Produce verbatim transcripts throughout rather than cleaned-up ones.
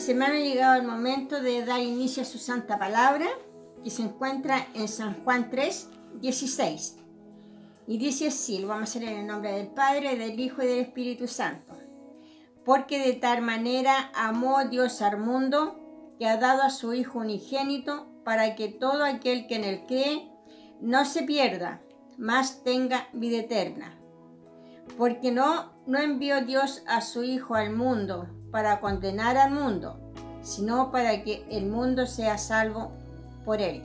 Mis hermanos, ha llegado el momento de dar inicio a su santa palabra, que se encuentra en San Juan tres, dieciséis. Y dice así, lo vamos a hacer en el nombre del Padre, del Hijo y del Espíritu Santo. Porque de tal manera amó Dios al mundo, que ha dado a su Hijo unigénito, para que todo aquel que en él cree no se pierda, mas tenga vida eterna. Porque no, no envió Dios a su Hijo al mundo para condenar al mundo, sino para que el mundo sea salvo por él.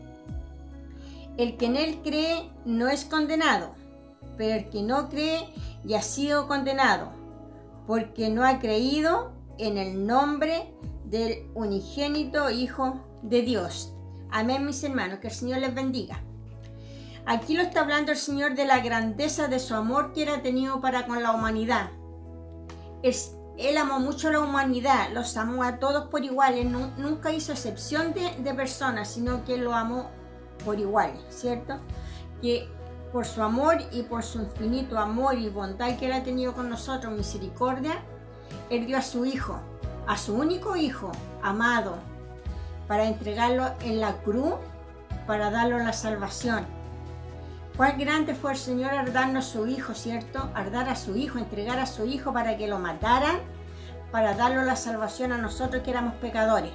El que en él cree no es condenado, pero el que no cree ya ha sido condenado, porque no ha creído en el nombre del unigénito Hijo de Dios. Amén, mis hermanos, que el Señor les bendiga. Aquí lo está hablando el Señor de la grandeza de su amor que Él ha tenido para con la humanidad. Es, Él amó mucho a la humanidad, los amó a todos por igual. Él no, nunca hizo excepción de, de personas, sino que Él lo amó por igual, ¿cierto? Que por su amor y por su infinito amor y bondad que Él ha tenido con nosotros, misericordia, Él dio a su Hijo, a su único Hijo, amado, para entregarlo en la cruz, para darlo la salvación. Cuán grande fue el Señor al darnos su Hijo, ¿cierto? Al dar a su Hijo, entregar a su Hijo para que lo mataran, para darle la salvación a nosotros que éramos pecadores.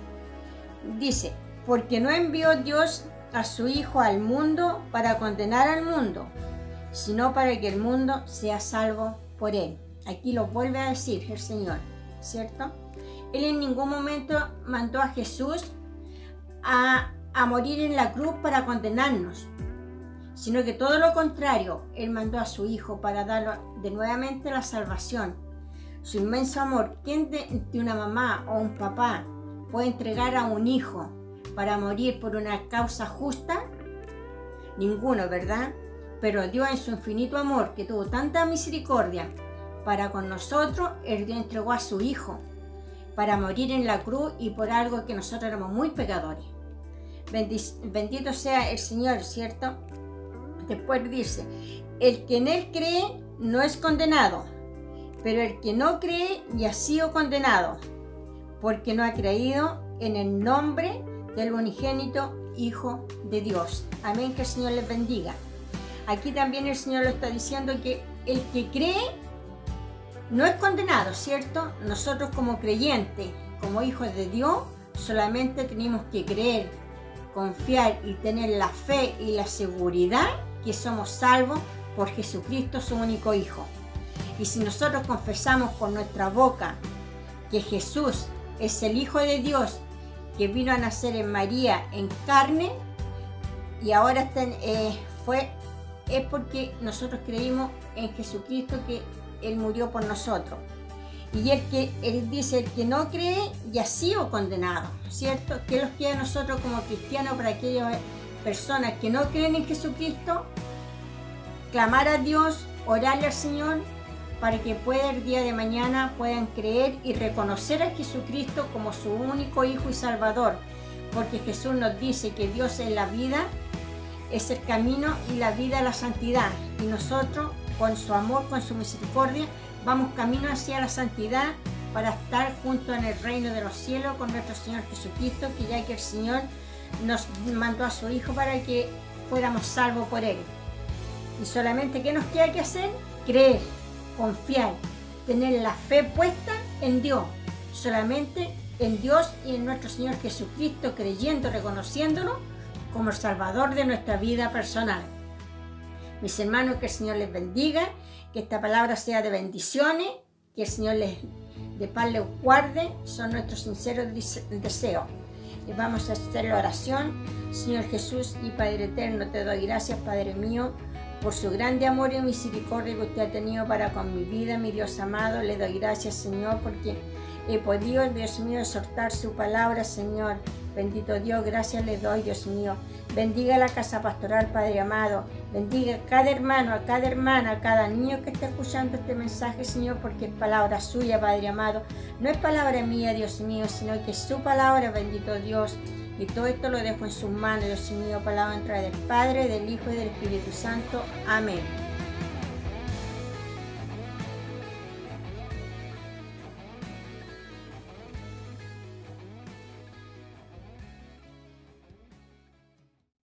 Dice, porque no envió Dios a su Hijo al mundo para condenar al mundo, sino para que el mundo sea salvo por Él. Aquí lo vuelve a decir el Señor, ¿cierto? Él en ningún momento mandó a Jesús a, a morir en la cruz para condenarnos, sino que todo lo contrario, Él mandó a su Hijo para dar de nuevamente la salvación. Su inmenso amor. ¿Quién de, de una mamá o un papá puede entregar a un hijo para morir por una causa justa? Ninguno, ¿verdad? Pero Dios en su infinito amor, que tuvo tanta misericordia para con nosotros, Él Dios entregó a su Hijo para morir en la cruz y por algo que nosotros éramos muy pecadores. Bendito sea el Señor, ¿cierto? Después dice, el que en Él cree no es condenado, pero el que no cree ya ha sido condenado, porque no ha creído en el nombre del unigénito Hijo de Dios. Amén, que el Señor les bendiga. Aquí también el Señor lo está diciendo que el que cree no es condenado, ¿cierto? Nosotros como creyentes, como hijos de Dios, solamente tenemos que creer, confiar y tener la fe y la seguridad que somos salvos por Jesucristo, su único Hijo. Y si nosotros confesamos con nuestra boca que Jesús es el Hijo de Dios, que vino a nacer en María en carne, y ahora está en, eh, fue, es porque nosotros creímos en Jesucristo, que Él murió por nosotros. Y el que Él dice, el que no cree ya ha sido condenado, ¿cierto? ¿Qué nos queda a nosotros como cristianos para aquellas personas que no creen en Jesucristo? Clamar a Dios, orarle al Señor para que pueda el día de mañana puedan creer y reconocer a Jesucristo como su único Hijo y Salvador, porque Jesús nos dice que Dios es la vida, es el camino y la vida a la santidad, y nosotros con su amor, con su misericordia, vamos camino hacia la santidad para estar juntos en el reino de los cielos con nuestro Señor Jesucristo, que ya que el Señor nos mandó a su Hijo para que fuéramos salvos por Él. Y solamente, ¿qué nos queda que hacer? Creer, confiar, tener la fe puesta en Dios, solamente en Dios y en nuestro Señor Jesucristo, creyendo, reconociéndolo como el Salvador de nuestra vida personal. Mis hermanos, que el Señor les bendiga, que esta palabra sea de bendiciones, que el Señor les de paz les guarde, son nuestros sinceros deseos. Y vamos a hacer la oración. Señor Jesús y Padre eterno, te doy gracias, Padre mío, por su grande amor y misericordia que usted ha tenido para con mi vida, mi Dios amado. Le doy gracias, Señor, porque he podido, Dios mío, exhortar su palabra, Señor. Bendito Dios, gracias le doy, Dios mío. Bendiga la casa pastoral, Padre amado. Bendiga a cada hermano, a cada hermana, a cada niño que esté escuchando este mensaje, Señor, porque es palabra suya, Padre amado. No es palabra mía, Dios mío, sino que es su palabra, bendito Dios. Y todo esto lo dejo en sus manos, Dios mío, palabra en nombre del Padre, del Hijo y del Espíritu Santo. Amén.